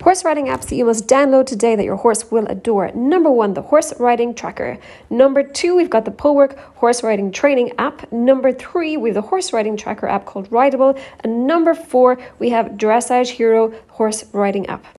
Horse riding apps that you must download today that your horse will adore. Number 1, the Horse Riding Tracker. Number 2, we've got the Pullwork Horse Riding Training app. Number 3, we have the Horse Riding Tracker app called Rideable. And number 4, we have Dressage Hero Horse Riding app.